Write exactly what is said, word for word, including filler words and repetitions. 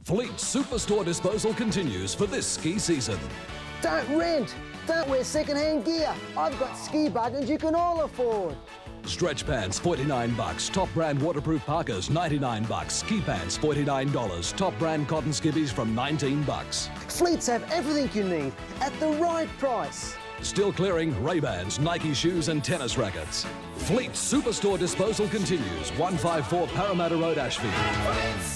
Fleet Superstore disposal continues for this ski season. Don't rent. Don't wear second-hand gear. I've got ski buttons you can all afford. Stretch pants, forty-nine bucks. Top brand waterproof parkas, ninety-nine bucks. Ski pants, forty-nine dollars. Top brand cotton skivvies from nineteen bucks. Fleets have everything you need at the right price. Still clearing Ray-Bans, Nike shoes and tennis rackets. Fleet Superstore disposal continues. one five four Parramatta Road, Ashfield.